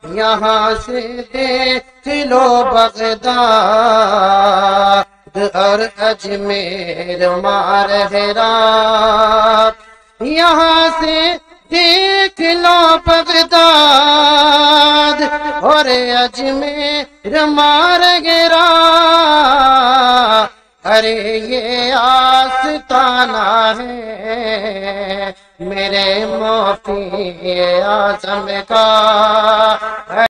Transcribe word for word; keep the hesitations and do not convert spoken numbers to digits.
यहाँ से देख लो बगदाद और अजमेर मारहरात। यहाँ से देख लो बगदाद और अजमेर मारहरात। अरे ये आस्ताना है मेरे मुफ्ती आज़म का।